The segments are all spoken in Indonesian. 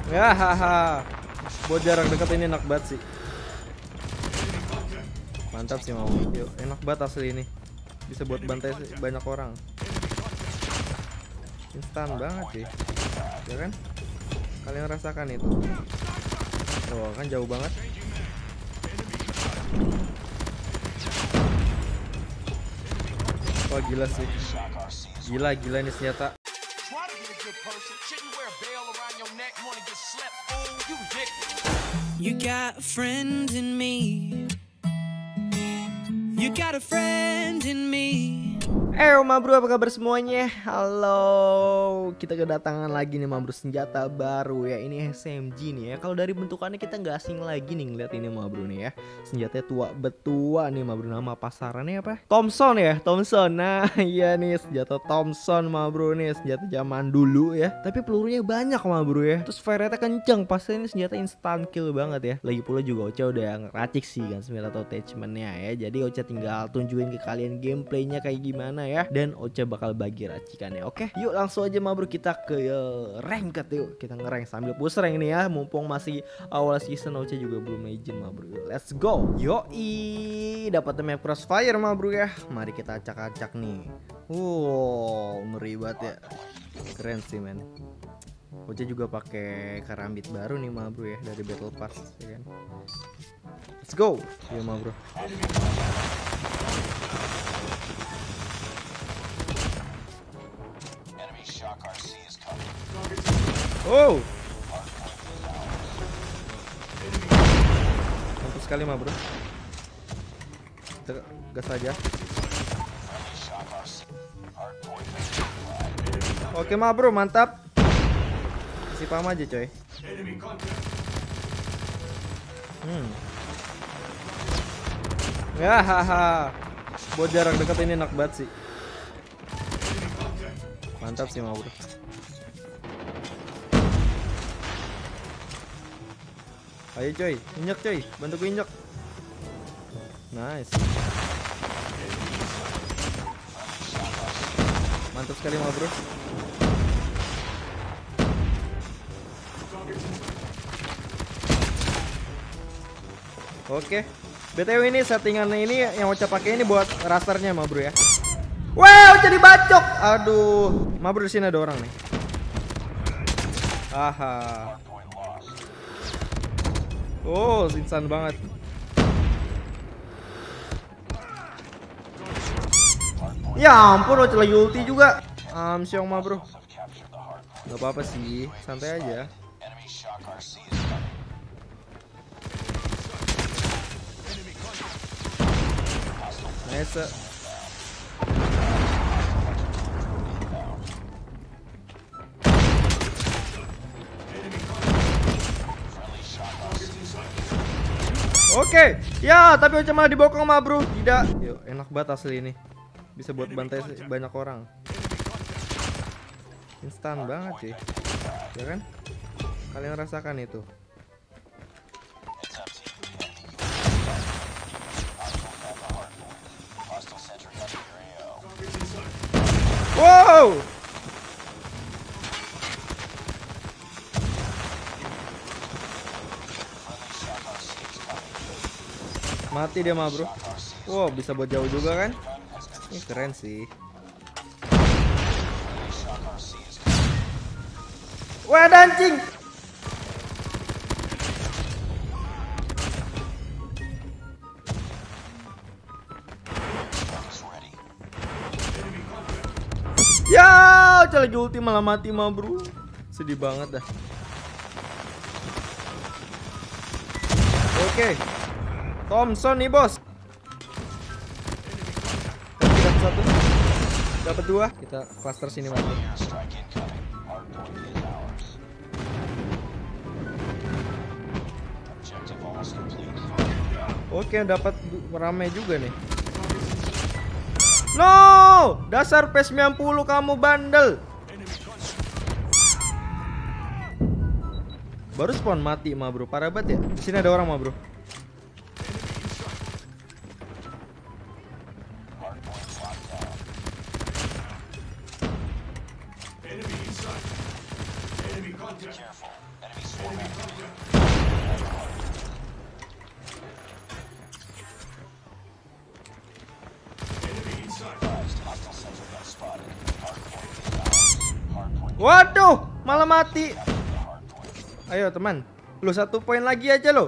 Ya haha. Buat jarak dekat ini enak banget sih. Mantap sih mau. Yuk, enak banget asli ini. Bisa buat bantai banyak orang. Instan banget sih. Ya kan? Kalian rasakan itu. Tuh kan jauh banget. Wah gila sih. Gila ini senjata. You got a friend in me. You got a friend in me. Ma bro, apa kabar semuanya? Halo, kita kedatangan lagi nih ma bro, senjata baru ya. Ini SMG nih ya. Kalau dari bentukannya kita nggak asing lagi nih ngeliat ini ma bro nih ya. Senjatanya tua betua nih ma bro. Nama pasarannya apa? Thompson ya, Thompson. Nah iya nih senjata Thompson ma bro nih. Senjata zaman dulu ya. Tapi pelurunya banyak ma bro ya. Terus fire rate-nya kenceng. Pasti ini senjata instant kill banget ya. Lagi pula juga Ocha udah ngeracik sih kan senjata attachment-nya ya. Jadi Ocha tinggal tunjukin ke kalian gameplaynya kayak gimana ya. Dan Ocha bakal bagi racikannya. Oke, yuk langsung aja ma bro kita ke ranked yuk. Kita ngerank sambil push rank nih ya. Mumpung masih awal season, Ocha juga belum legend ma bro. Let's go. Yoi, dapat map crossfire ma bro ya. Mari kita acak-acak nih. Wow, ngeri banget ya. Keren sih men. Ocha juga pakai karambit baru nih ma bro ya dari Battle Pass ya kan. Let's go. Yuk ma bro. Oh, mantap sekali ma bro. Kita gas aja. Oke ma bro, mantap. Kasih paham aja coy. Ya haha. Buat jarak dekat ini enak banget sih. Mantap sih ma bro. Ayo coy, injek coy, bantu gue injek. Nice. Mantap sekali ma bro. Oke, BTW ini settingan ini yang Ocha pakai ini buat rasternya ma bro ya. Wow, Ocha dibacok. Aduh, ma bro di sini ada orang nih. Aha. Oh, instan banget. Ya ampun, Ocha lagi ulti juga. Siong ma bro. Gak apa-apa sih, santai aja. Nice. Oke, ya tapi Ocha malah dibokong ma bro. Tidak, yuk enak banget asli ini. Bisa buat bantai banyak orang. Instan banget sih, ya kan? Kalian rasakan itu. Wow. Mati dia mah bro. Wow, bisa buat jauh juga kan? Ini keren sih. Wah, dancing. Ya, Ocha lagi ulti malah mati mah bro. Sedih banget dah. Oke. Thompson nih bos. Dapat satu, dapat dua. Kita cluster sini mati. Oke, dapat rame juga nih. No, dasar P90 kamu bandel. Baru spawn mati mah bro, parah banget ya. Di sini ada orang mah bro. Waduh, malah mati. Ayo teman, lu 1 poin lagi aja lo.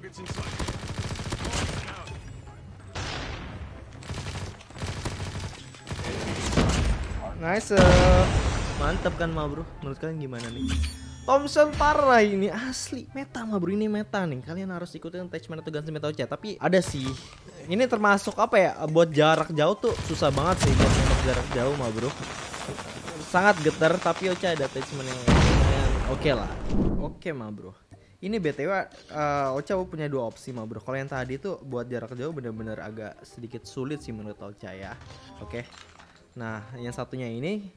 Nice. Mantap kan ma bro. Menurut kalian gimana nih? Thompson parah ini, asli meta ma bro, ini meta nih. Kalian harus ikutin attachment atau gunsmith meta. Tapi ada sih, ini termasuk apa ya, buat jarak jauh tuh susah banget sih buat nembak jarak jauh ma bro. Sangat getar, tapi Ocha ada attachment yang oke lah. Oke ma bro. Ini BTW Ocha punya 2 opsi ma bro. Kalau yang tadi tuh buat jarak jauh bener-bener agak sedikit sulit sih menurut Ocha ya. Oke. Nah, yang satunya ini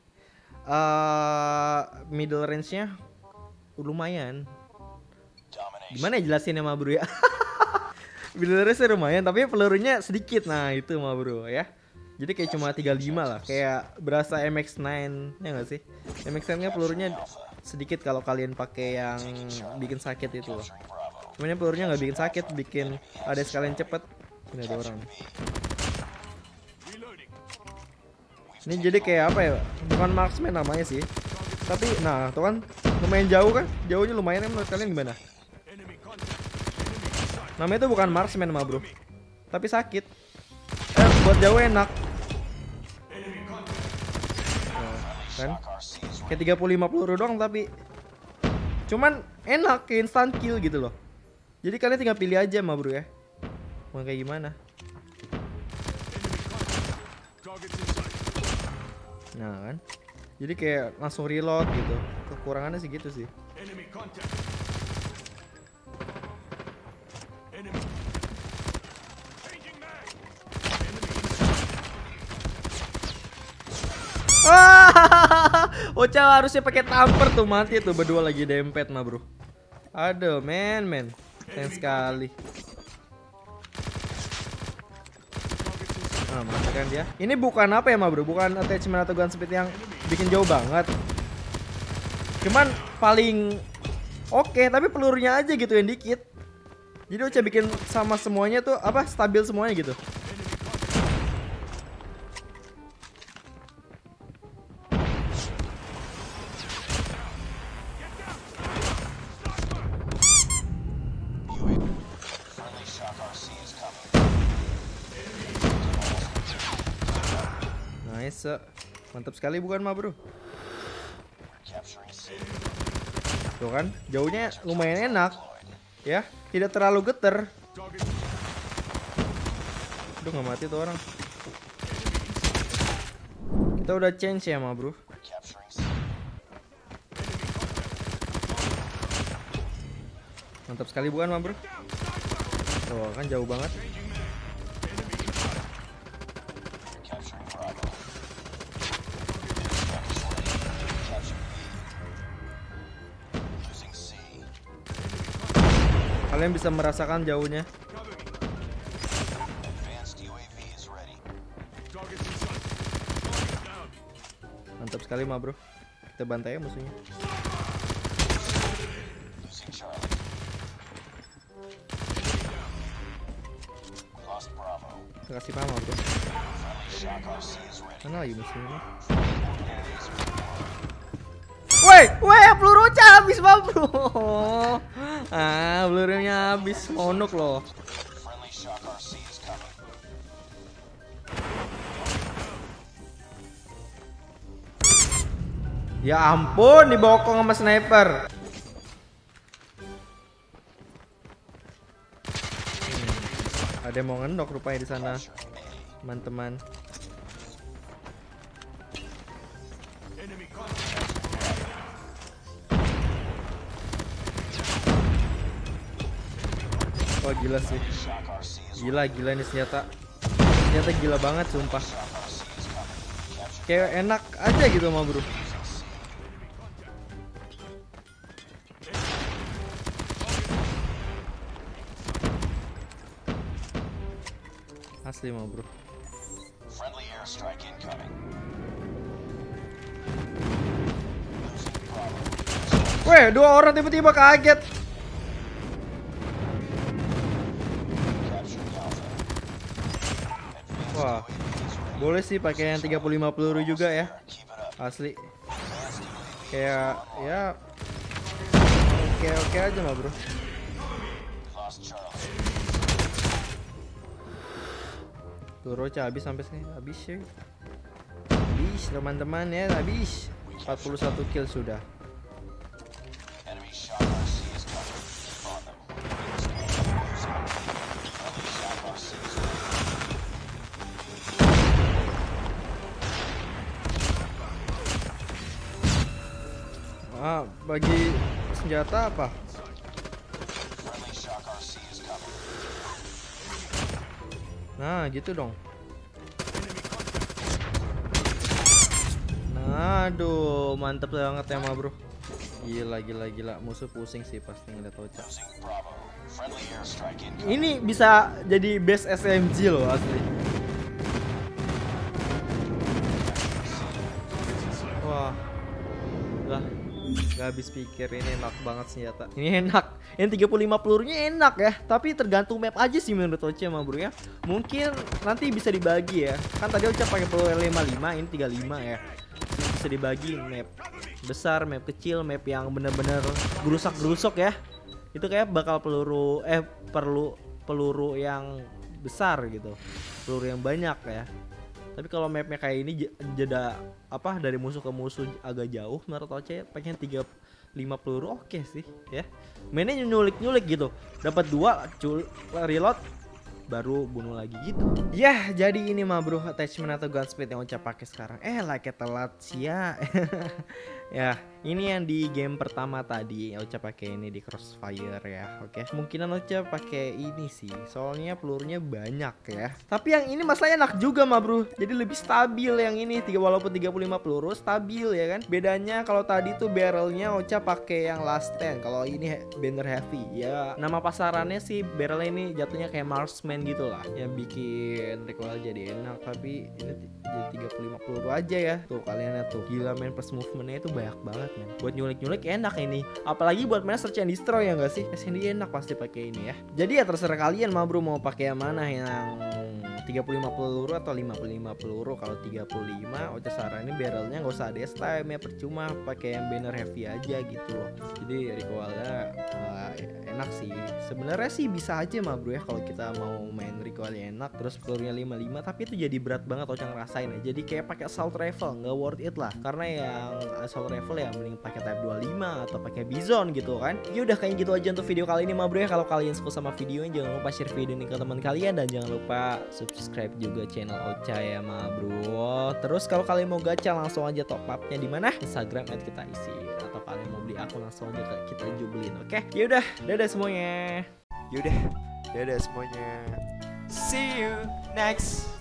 middle range-nya lumayan. Gimana ya jelasinnya ma bro ya? Middle range-nya lumayan, tapi pelurunya sedikit. Nah, itu ma bro ya. Jadi kayak cuma 35 lah, kayak berasa MX9 ya nggak sih? MX9 nya pelurunya sedikit kalau kalian pakai yang bikin sakit itu loh. Cuman pelurunya nggak bikin sakit, bikin ada sekalian cepet. Ini ada orang. Ini jadi kayak apa ya? Bukan marksman namanya sih. Tapi nah, tuh kan lumayan jauh kan? Jauhnya lumayan, menurut kalian gimana? Namanya itu bukan marksman mah bro, tapi sakit. Buat jauh enak. Kan kayak 35 peluru doang, tapi cuman enak, kayak instant kill gitu loh. Jadi kalian tinggal pilih aja mah bro ya, mau kayak gimana. Nah kan, jadi kayak langsung reload gitu. Kekurangannya sih gitu sih. Ocha harusnya pakai tamper tuh, mati tuh berdua lagi dempet mah bro. Aduh men, sayang sekali. Nah, mati kan dia. Ini bukan apa ya mah bro, bukan attachment atau gunsmith yang bikin jauh banget. Cuman paling oke, tapi pelurunya aja gitu yang dikit. Jadi Ocha bikin sama semuanya tuh apa, stabil semuanya gitu. Nice. Mantap sekali bukan mah bro. Tuh kan, jauhnya lumayan enak. Ya, tidak terlalu geter. Aduh, nggak mati tuh orang. Kita udah change ya mah bro. Mantap sekali bukan mah bro. Tuh kan jauh banget. Kalian bisa merasakan jauhnya. Mantap sekali mah bro. Kita bantai ya musuhnya. Kita kasih paham bro. Mana lagi musuhnya? Woi, peluru Ocha habis mah bro. Pelurunya habis, monok loh. Ya ampun, dibokong sama sniper. Ada yang mau ngendok rupanya di sana, teman-teman. Wah gila sih. Gila nih senjata. Senjata gila banget sumpah. Kayak enak aja gitu mah bro. Asli mah bro. Weh, 2 orang tiba-tiba kaget. Wah, boleh sih pakai yang 35 peluru juga ya. Asli. Kayak ya oke aja mah, bro. Tuh Rocha habis sampai sini, habis ya. Habis teman-teman ya, habis. 41 kill sudah. Bagi senjata apa? Nah, gitu dong. Nah, aduh, mantep banget ya, ma bro. Gila. Musuh pusing sih pasti ngeliat Ocha. Ini bisa jadi best SMG loh asli. Wah, lah. Gak habis pikir, ini enak banget senjata. Ini enak. Yang 35 pelurunya enak ya. Tapi tergantung map aja sih menurut Ocha mah bro ya. Mungkin nanti bisa dibagi ya. Kan tadi Ocha pakai peluru 55, ini 35 ya. Bisa dibagi map besar, map kecil, map yang bener-bener gerusak-gerusuk ya. Itu kayak bakal peluru yang besar gitu. Peluru yang banyak ya. Tapi kalau mapnya kayak ini jeda apa dari musuh ke musuh agak jauh, menurut Ocha pengen 35 peluru oke sih ya. Mainnya nyulik gitu. Dapat 2 reload baru bunuh lagi gitu. Ya, jadi ini mah bro attachment atau gun speed yang Ocha pakai sekarang. Like telat sia. Ya, ini yang di game pertama tadi Ocha pakai ini di Crossfire ya. Oke, kemungkinan Ocha pakai ini sih. Soalnya pelurunya banyak ya. Tapi yang ini masalahnya enak juga mah bro. Jadi lebih stabil yang ini, walaupun 35 peluru stabil ya kan. Bedanya kalau tadi tuh barrelnya Ocha pakai yang last stand. Kalau ini banner heavy. Ya, nama pasarannya sih barrel ini jatuhnya kayak marksman gitu lah. Yang bikin recoil jadi enak, tapi ini jadi 35 peluru aja ya. Tuh kalian lihat tuh. Gila main plus movementnya itu banyak banget men. Buat nyulik enak ini. Apalagi buat main search and destroy ya enggak sih? SND enak pasti pakai ini ya. Jadi ya terserah kalian mah bro mau pakai yang mana, yang 35 peluru atau 55 peluru. Kalau 35 Ocha saranin barrelnya nggak usah DS time ya, percuma pakai yang banner heavy aja gitu loh. Jadi recoilnya enak sih. Sebenarnya sih bisa aja mah bro ya kalau kita mau main recoilnya enak terus pelurunya 55, tapi itu jadi berat banget Ocha ngerasain ya. Jadi kayak pakai assault rifle nggak worth it lah. Karena yang assault rifle ya mending pakai type 25 atau pakai Bizon gitu kan. Ya udah kayak gitu aja untuk video kali ini mah bro ya. Kalau kalian suka sama videonya jangan lupa share video ini ke teman kalian dan jangan lupa subscribe juga channel Ocha ya ma bro. Terus kalau kalian mau gacha langsung aja top up-nya di mana? Instagram @kitaisi, atau kalian mau beli akun langsung aja ke kita jubelin. Oke? Yaudah, dadah semuanya. Yaudah, dadah semuanya. See you next